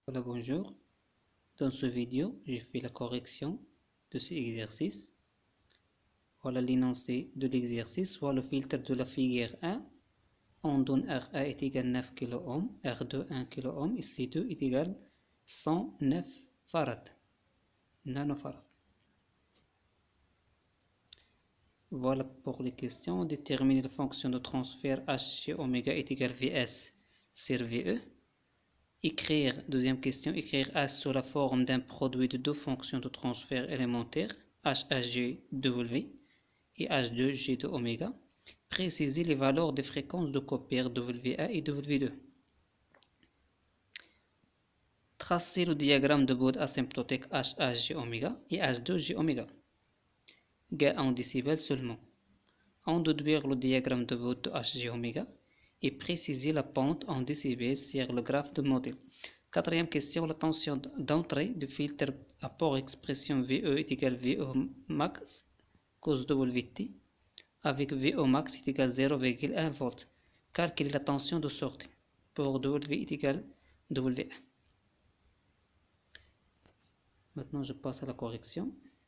Voilà, bonjour. Dans ce vidéo, j'ai fait la correction de cet exercice. Voilà l'énoncé de l'exercice, soit le filtre de la figure 1. On donne RA est égal à 9 kΩ, R2 1 kΩ et C2 est égal à 109 farad, nanofarad. Voilà pour les questions. Déterminer la fonction de transfert H chez oméga est égal à Vs sur Ve. Écrire, deuxième question, écrire H sous la forme d'un produit de deux fonctions de transfert élémentaires, HHGW et H2G de oméga. Préciser les valeurs des fréquences de Coppert WA et W2. Tracer le diagramme de Bode asymptotique HHG oméga et H2G oméga. Gain en décibels seulement. En déduire le diagramme de Bode de HG oméga et préciser la pente en décibels sur le graphe de modèle. Quatrième question, la tension d'entrée du filtre à port expression VE est égal à VE max cos WT avec VO max est égal à 0,1 V. Calculer la tension de sortie pour W est égal à W1. Maintenant, je passe à la correction.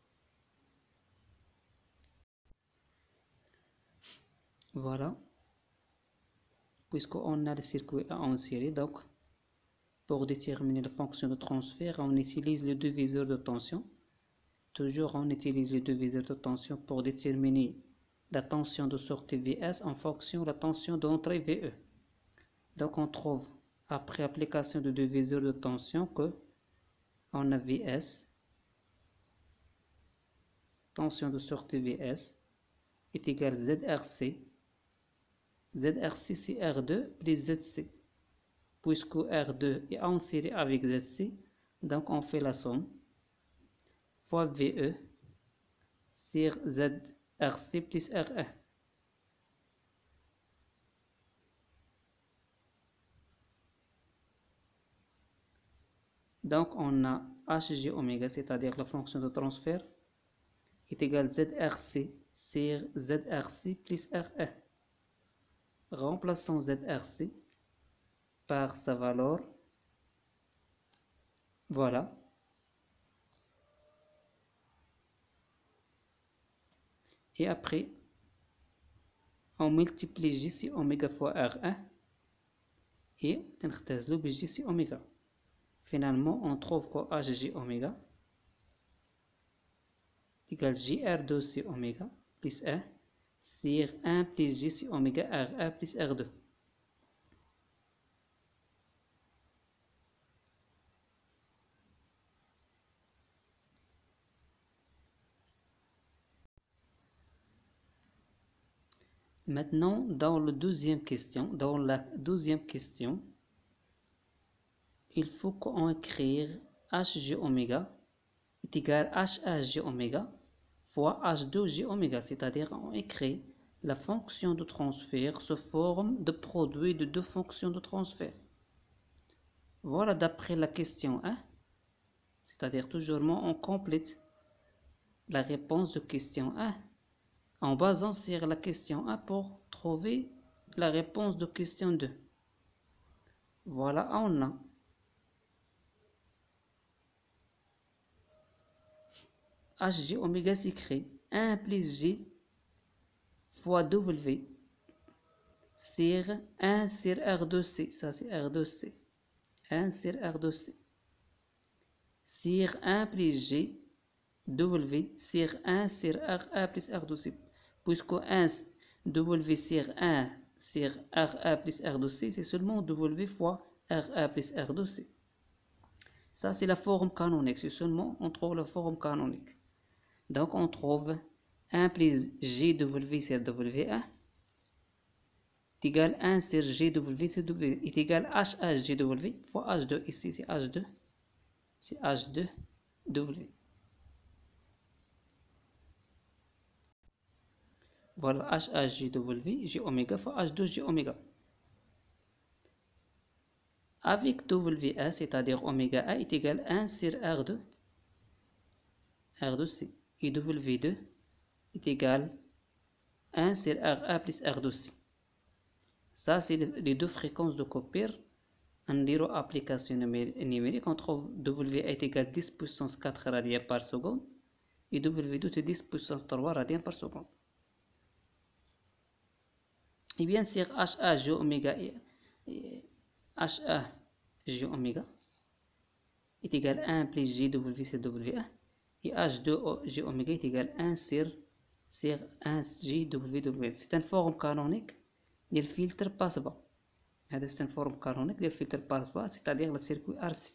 Voilà. Puisqu'on a le circuit en série, donc pour déterminer la fonction de transfert, on utilise le diviseur de tension. Toujours, on utilise le diviseur de tension pour déterminer la tension de sortie Vs en fonction de la tension d'entrée VE. Donc, on trouve, après application du diviseur de tension, que on a Vs, tension de sortie Vs, est égal à ZRC. ZRC, c'est R2 plus ZC. Puisque R2 est en série avec ZC, donc on fait la somme fois VE sur ZRC plus RE. Donc on a HG oméga, c'est-à-dire la fonction de transfert, est égale à ZRC sur ZRC plus RE. Remplaçons ZRC par sa valeur. Voilà. Et après, on multiplie JC oméga fois R1 et on retrouve le JC oméga. Finalement, on trouve que HG oméga est égal à JR2C oméga plus 1 sur 1 plus JC oméga R1 plus R2. Maintenant, dans la deuxième question, il faut qu'on écrire HG oméga est égal à HHG oméga fois H2G oméga, c'est-à-dire on écrit la fonction de transfert sous forme de produit de deux fonctions de transfert. Voilà d'après la question 1, c'est-à-dire toujours on complète la réponse de question 1 en basant sur la question 1 pour trouver la réponse de question 2. Voilà, on a HG oméga s'écrit 1 plus G fois W sur 1 sur R2C, ça c'est R2C, 1 sur R2C, sur 1 plus G, W sur 1 sur RA plus R2C, puisque 1 W sur 1 sur RA plus R2C, c'est seulement W fois RA plus R2C. Ça c'est la forme canonique, c'est seulement on trouve la forme canonique. Donc on trouve 1 plus GW sur WA est égal à 1 sur GW sur W est égal à HHGW fois H2. Ici c'est H2, c'est H2W. Voilà HHGW, G oméga fois H2G oméga. Avec WA, c'est-à-dire oméga A est égal à 1 sur R2, R2C. Et W2 est égal à 1 sur RA plus R2C. Ça, c'est les deux fréquences de Coppert نديرو application numérique, on trouve W est égal 10 puissance 4 radiens par seconde et W2 c'est 10 puissance 3 radiens par seconde. Et bien sûr HA J oméga HA J oméga est égal à 1 plus JW sur W1 et H2 J oméga est égal à 1 sur 1 JW. C'est une forme canonique du filtre passe-bas. C'est une forme canonique du filtre passe-bas, c'est-à-dire le circuit RC.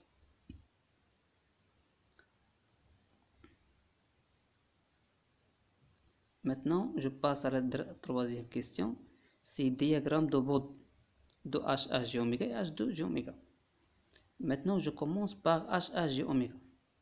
Maintenant, je passe à la troisième question. C'est le diagramme de Bode de HAJ oméga et H2J oméga. Maintenant, je commence par HAJ oméga.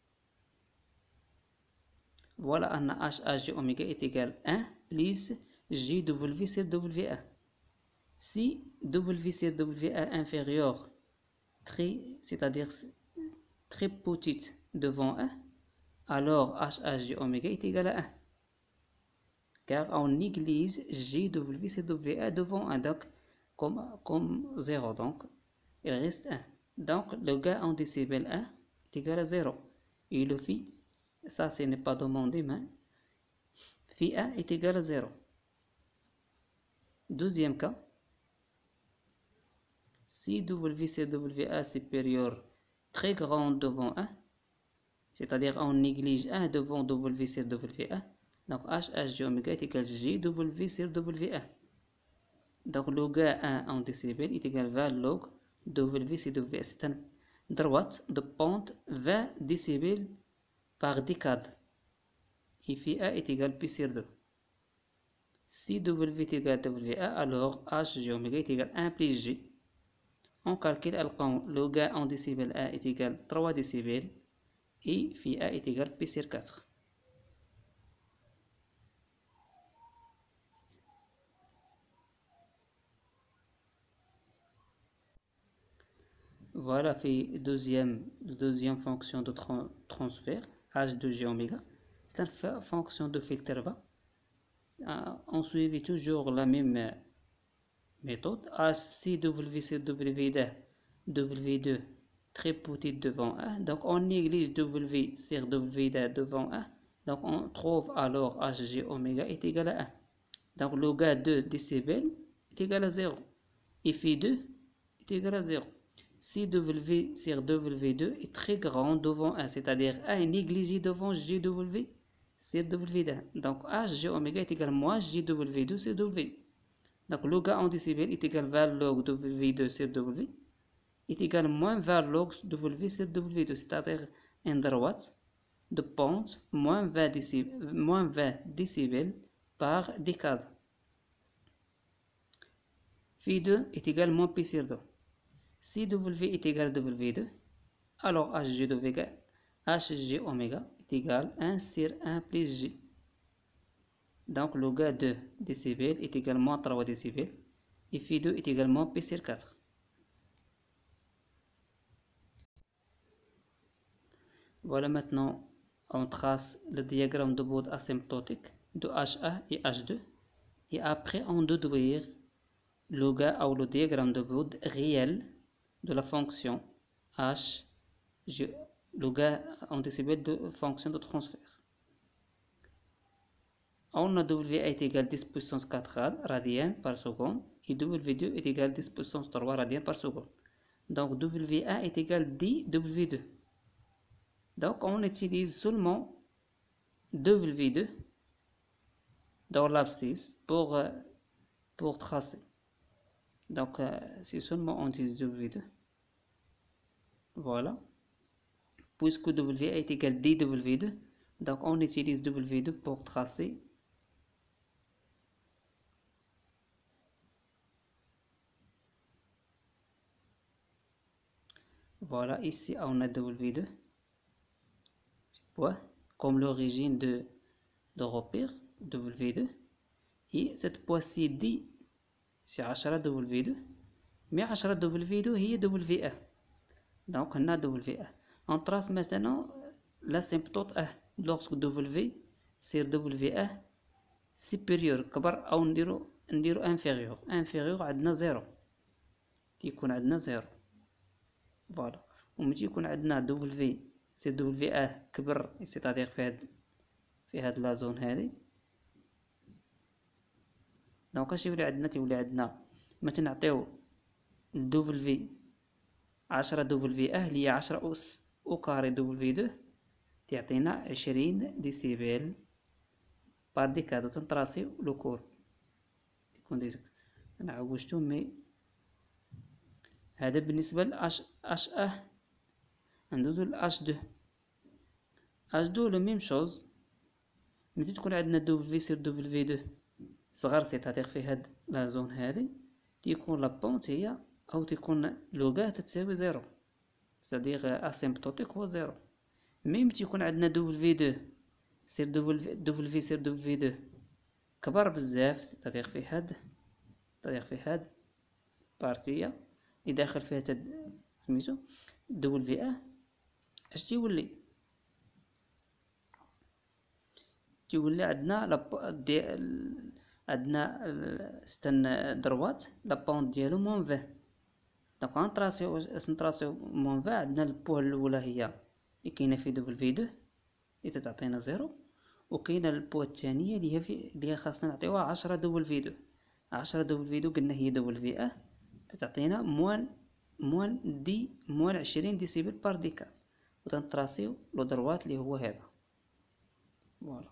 Voilà, un HAJ oméga est égal à 1 plus JW sur W1. Si W sur W1 inférieur, c'est-à-dire très petite devant 1, alors HAJ oméga est égal à 1. Car on néglige JW sur W1 devant 1, donc comme 0, donc il reste 1. Donc le gain en décibel 1 est égal à 0. Et le phi, ça ce n'est pas demandé, mais phi 1 est égal à 0. Deuxième cas, si W sur W1 supérieur très grand devant 1, c'est-à-dire on néglige 1 devant W sur W1, donc HAJ oméga est égal à JW sur W1. Donc le gain 1 en décibels est égal à 20 log W sur W1. C'est une droite de pente 20 décibels par décade. Et phi 1 est égal à pi sur 2. Si W est égal à W1, alors HJ oméga est égal à 1 plus J. On calcule le gain en décibels 1 est égal à 3 décibels et phi 1 est égal à pi sur 4. Voilà fait deuxième fonction de transfert H2J oméga. C'est une fonction de filtre bas. On suit toujours la même méthode. HCW sur W2, W2 très petit devant 1. Donc on néglige W sur W2 devant 1. Donc on trouve alors HJ oméga est égal à 1. Donc le gain de décibels est égal à 0. Et phi 2 est égal à 0. Si W sur W2 est très grand devant 1, c'est-à-dire 1 est négligé devant JW sur W1. Donc HJ oméga est égal à moins JW2 sur W. Donc le gain en décibels est égal à 20 log W2 sur W est égal à moins 20 log W sur W2, c'est-à-dire une droite de pente moins 20 décibels par décade. Phi 2 est égal à moins pi sur 2. Si W est égal à W2, alors HJ oméga est égal à 1 sur 1 plus J. Donc le gain de décibels est également 3 décibels et phi 2 est également pi sur 4. Voilà, maintenant on trace le diagramme de Bode asymptotique de HA et H2 et après on déduire le gain ou le diagramme de Bode réel de la fonction H, le gain en décibels de fonction de transfert. On a W est égal à 10 puissance 4 radiens par seconde et W2 est égal à 10 puissance 3 radiens par seconde. Donc W1 est égal à 10 W2. Donc on utilise seulement W2 dans l'abscisse pour tracer. Donc c'est seulement on utilise W2. Voilà. Puisque W est égal à dW2, donc on utilise W2 pour tracer. Voilà, ici on a W2, comme l'origine de repère W2, et cette poids-ci D, c'est 10 W2, mais 10 W2 هي W1. Donc on a W1. On trace maintenant l'asymptote A lorsque W c'est W1 supérieur كبر أو نديرو inférieur. inférieur عندنا 0 يكون عندنا 0. فوالا. وملي يكون عندنا دبليو سي دبليو كبر سيتادير في هاد لا زون هادي، دونك اش تيولي عندنا مثلا نعطيو دبليو 10 دبليو اللي هي 10 أس أو كاري دبليو تعطينا 20 ديسيبل بار ديكادو. تنطراسيو لو كور تكون ديك انا عوجتو مي هذا بالنسبه ل اش ندوزو ل اش دو لو ميم شوز. ملي تكون عندنا دبليو سير دبليو صغار سيتادير في هاد لا زون هادي تيكون لا بونت هي او تيكون لوغا تساوي زيرو، سيتادير اسيمبتوتيك هو زيرو. ميم تيكون عندنا دبليو سير دبليو كبر بزاف، سيتادير في هاد بارتية اللي داخل فيها سميتو دبليو اش تيولي عندنا عندنا ستان دروات لا بونت ديالو موان 20. دونك غنطراسيو موان 20. عندنا البوه الاولى هي اللي كاينه في دبليو اللي تتعطينا زيرو، وكاينه البوه الثانيه اللي هي خاصنا نعطيوها 10 دبليو. 10 دبليو قلنا هي دبليو تتعطينا موان 20 ديسيبل بار ديكال، وتنطراسيو لو دروات اللي هو هذا. فوالا.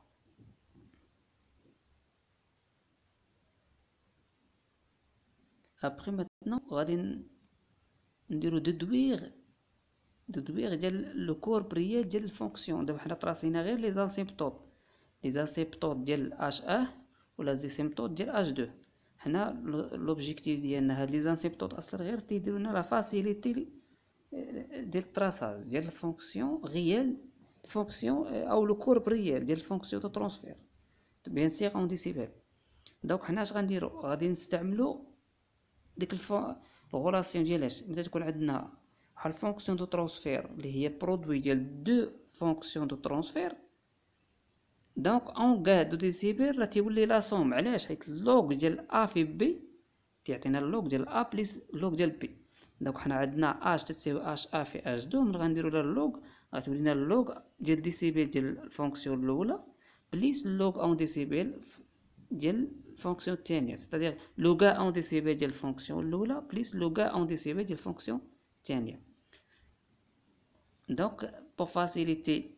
ابخي ماتنون غادي نديرو دودوير ديال لو كور بريال ديال الفونكسيون. دابا حنا طراسينا غير لي زاسيمبتوت ديال اش ولا زيسيمبتوت ديال اش 2. حنا لوبجيكتيف ديالنا هاد لي زاسيمبتوت اصلا غير تيديرو لنا لا فاسيليتي ديال التراساج ديال الفونكسيون ريال، فونكسيون او لو كور بريال ديال الفونكسيون دو ترانسفير بيان سيغ اون ديسيبل. دونك حنا اش غنديرو؟ غادي نستعملو ديك الغولاسيون ديالاش ملي تكون عندنا بحال فونكسيون دو ترانسفير اللي هي برودوي ديال دو فونكسيون دو ترانسفير. دونك اون كاع دو ديسيبل راه تيولي لا سوم. علاش؟ حيت اللوغ ديال ا في بي تيعطينا اللوغ ديال ا بليس اللوغ ديال بي. دونك حنا عندنا اش تساوي اش ا في اش 2. ملي غنديرو لها اللوغ غتولي لنا اللوغ ديال ديسيبل ديال الفونكسيون الاولى بليس اللوغ اون ديسيبل ديال الفونكسيون الثانيه، سيتادير لوغا اون ديسيبل ديال الفونكسيون الاولى بليس لوغا اون ديسيبل ديال الفونكسيون الثانيه. دونك بور فاسيليتي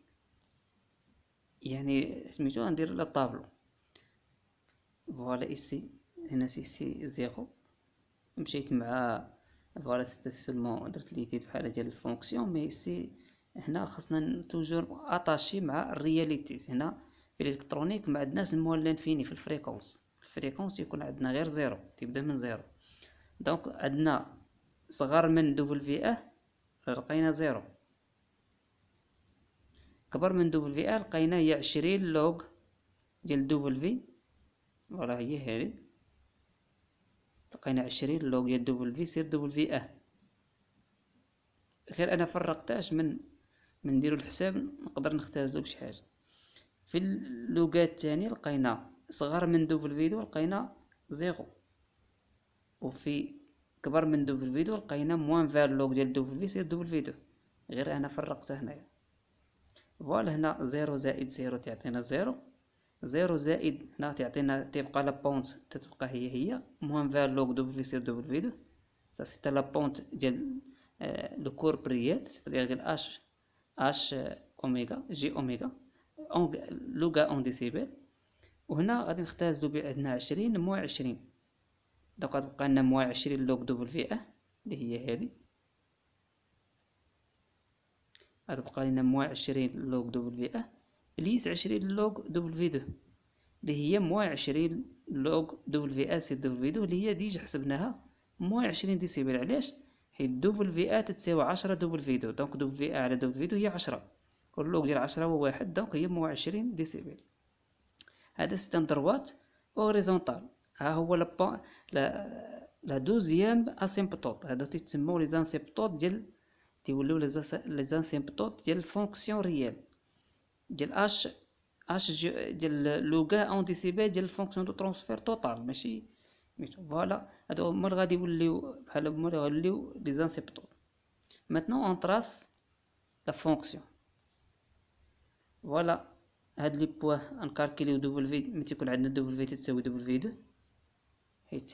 يعني سميتو غندير لا طابلو. فوالا ايسي هنا سي زيرو مشيت مع فوالا سيتي سولمون درت ليتيد بحال ديال الفونكسيون. مي ايسي هنا خصنا توجور اتاشي مع الرياليتي. هنا في الالكترونيك ما عندناش الموال لانفيني. في الفريكونس يكون عندنا غير زيرو، تيبدا من زيرو. دونك عندنا صغر من دبليو لقينا زيرو، كبر من دبليو لقينا هي 20 لوغ ديال دبليو. فوالا هي هذه لقينا 20 لوغ ديال دبليو سير دبليو غير انا فرقتهاش من نديرو الحساب نقدر نختازلو بشي حاجه. في اللوغات الثانيه لقينا صغر من دبليو لقينا زيرو، وفي كبر من دبليو لقينا موان 20 لوغ ديال دبليو سير دبليو. غير انا فرقته هنايا. فوالا هنا زيرو زائد زيرو تعطينا زيرو، زيرو زائد هنا تعطينا تبقى لا بونت تتبقى هي موان 20 لوغ دبليو سير دبليو. سا سيتا لا بونت ديال لو كور بريال سيتادير ديال اش اوميغا جي اوميغا اون لوغا اون ديسيبل. وهنا غادي نختازو عندنا 20 موان 20. دونك غتبقى لنا موان 20 لوغ دبليو اللي هي هذه، غتبقى لنا موان 20 لوغ دبليو بليس 20 لوغ دبليو اللي هي موان 20 لوغ دبليو سي دبليو اللي هي ديجا حسبناها موان 20 ديسيبل. علاش؟ حيت دبليو تساوي 10 دبليو. دونك دبليو على دبليو هي 10 واللوغ ديال 10 هو 1. دونك هي موان 20 ديسيبل. هذا ستان دروات اوريزونتال. ها هو لا دوزيام اسيمبتوت. هادو تيتسموا لي زانسيمبتوت ديال تيوليو لي زانسيمبتوت ديال الفونكسيون ريال ديال اش ديال لوغا اون ديسيبل ديال الفونكسيون دو ترانسفير توتال ماشي ميتو. فوالا هادو هما اللي غادي يوليو بحال هما اللي غيوليو لي زانسيمبتوت. Maintenant on trace la fonction. Voilà, هاد لي بواه نكالكيليو دبل في ملي تكون عندنا دبل في تساوي دبل في 2، حيت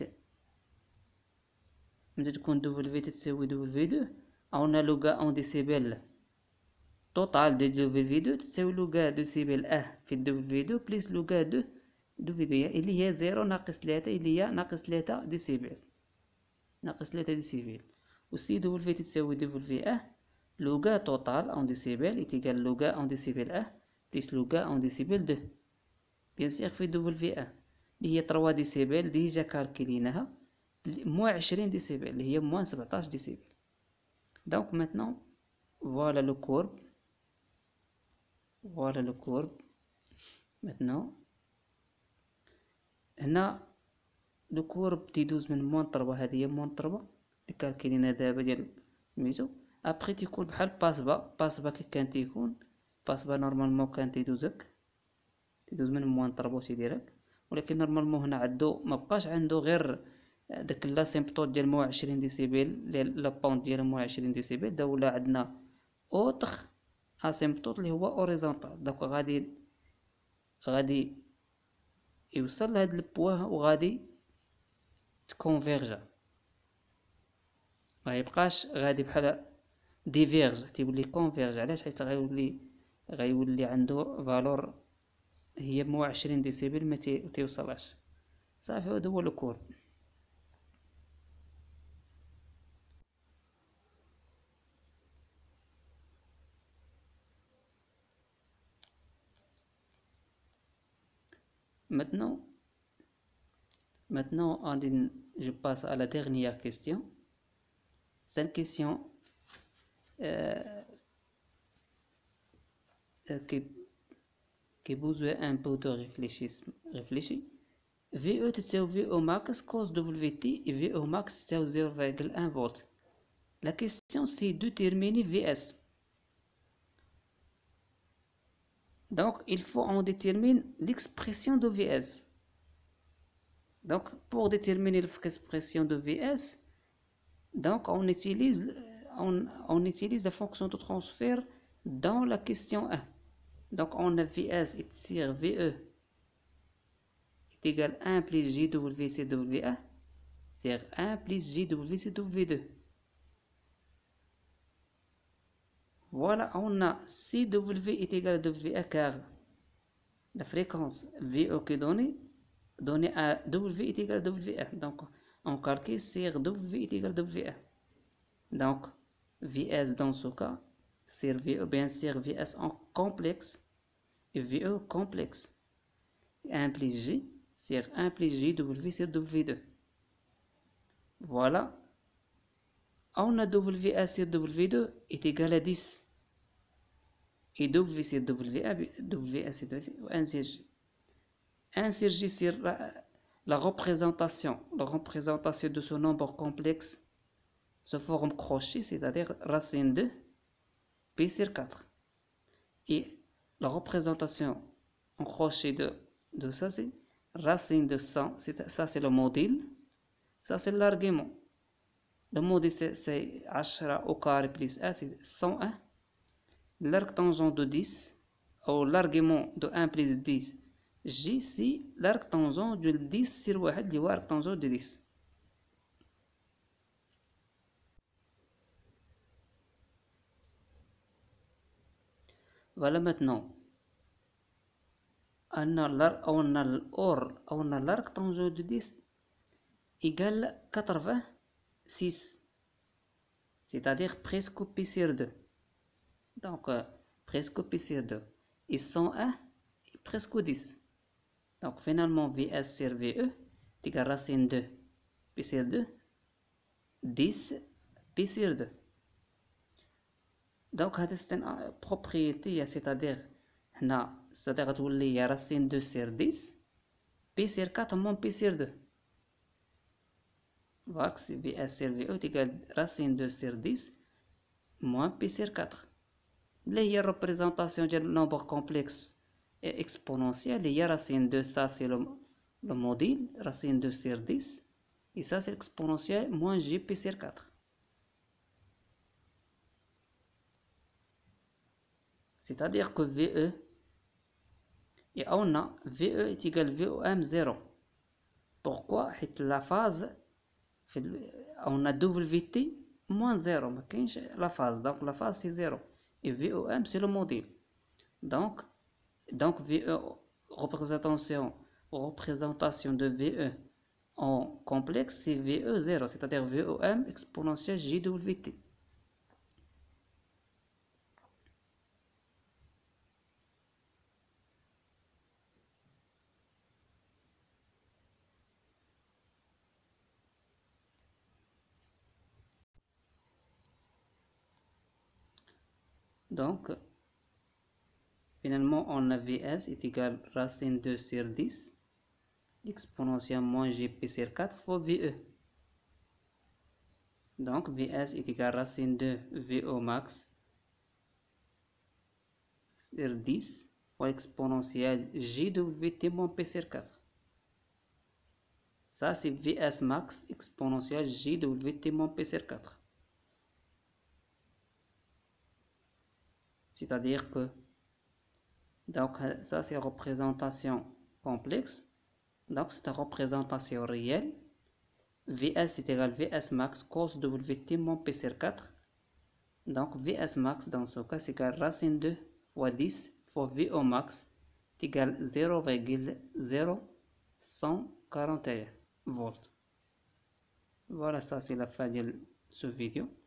ملي تكون دبل في تساوي دبل في 2 عندنا لوغا اون ديسيبل توتال دو دبل في 2 تساوي لوغا ديسيبل في دبل في 2 بليس لوغا دو في 2 اللي هي 0 ناقص 3 اللي هي ناقص 3 ديسيبل، ناقص 3 ديسيبل. و سي دبل في تساوي دبل في لوغا توتال اون ديسيبل يتيقال لوغا اون ديسيبل بليس لوغا اون ديسيبل 2 بيان سيغ في دبل في اللي هي 3 ديسيبل ديجا كالكيليناها موان 20 ديسيبل اللي هي موان 17 ديسيبل. دونك ماتنون فوالا لو كورب، فوالا لو كورب. ماتنون هنا لو كورب تيدوز من موان 3، هذه هي موان 3 اللي كالكيلينا دابا ديال سميتو. ابخي تيكون بحال باسبا كي كان تيكون باسبا نورمالمون كان تيدوز من موان 3 تيديرك، ولكن نورمالمون هنا عندو مبقاش عندو غير داك لاسيمبتوت ديال موان 20 ديسيبل لا بونط ديال موان 20 ديسيبل، دا ولا عندنا اوتر اسيمبتوت اللي هو اوريزونتال. دونك غادي يوصل لهاد البواه وغادي تكونفيرجا، ما يبقاش غادي بحال ديفيرج، تيولي كونفيرج. علاش؟ حيت غيولي عنده فالور هي موان 20 ديسيبل ما تيوصلهاش. صافي هذا هو الكور. Maintenant, je passe à la dernière question. C'est une question qui besoin un peu de réfléchir. VE تساوي VO max cos WT et VO max تساوي 0,1 volt. La question c'est de déterminer VS. Donc il faut on détermine l'expression de VS. Donc pour déterminer l'expression de VS, donc on utilise la fonction de transfert dans la question 1. Donc on a VS est VE est égal à 1 plus JWCW1 c'est 1 plus JWCW2. Voilà, on a CW est égal à WA car la fréquence VE qui est donnée à W est égal à WA. Donc on calcule sur W est égal à WA. Donc VS dans ce cas c'est VE, bien sûr VS en complexe et VE complexe. C'est 1 plus J sur 1 plus JW sur W2. Voilà. On a WA sur W2 est égal à 10. Et W sur WA sur 1 sur J. 1 sur J sur la représentation de ce nombre complexe se forme crochet, c'est-à-dire racine de P sur 4. Et la représentation en crochet de ça, c'est racine de 100, ça c'est le module, ça c'est l'argument. Le module c'est 10 au carré plus 1, c'est 101. L'arc-tangent de 10, ou l'argument de 1 plus 10, J, c'est l'arc-tangent de 10 sur 1, اللي هو arc-tangent de 10. Voilà maintenant. On a l'arc-tangent de 10 égale 86, c'est-à-dire presque pi sur 2. Donc, presque pi sur 2. Et 101 est presque 10. Donc, finalement, VS sur VE est égal à racine 2 pi sur 2, 10 pi sur 2. Donc, c'est une propriété, c'est-à-dire, c'est-à-dire racine 2 sur 10, pi sur 4 moins pi sur 2. Voilà, VS sur VE est égal à racine 2 sur 10 moins pi sur 4. La représentation du nombre complexe et exponentielle, il y a racine 2, ça c'est le module, racine 2 sur 10, et ça c'est l'exponentielle moins J pi sur 4. c'est-à-dire que VE, et on a VE est égal VOM 0. Pourquoi? La phase, on a WT moins 0, mais la phase, donc la phase c'est 0. Et VOM c'est le modèle. Donc VE, représentation de VE en complexe, c'est VE 0, c'est-à-dire VOM exponentielle JWT. Donc, finalement, on a Vs est égal à racine 2 sur 10, l'exponentielle moins Gp sur 4 fois VE. Donc, Vs est égal à racine 2 VO max sur 10 fois exponentielle JWT moins P sur 4. Ça, c'est Vs max exponentielle JWT moins P sur 4. C'est-à-dire que, donc ça c'est représentation complexe, donc c'est une représentation réelle. Vs est égal à Vs max cos WT moins P sur 4. Donc Vs max dans ce cas c'est égal à racine 2 fois 10 fois VO max est égal à 0,0141 volts. Voilà, ça c'est la fin de ce vidéo.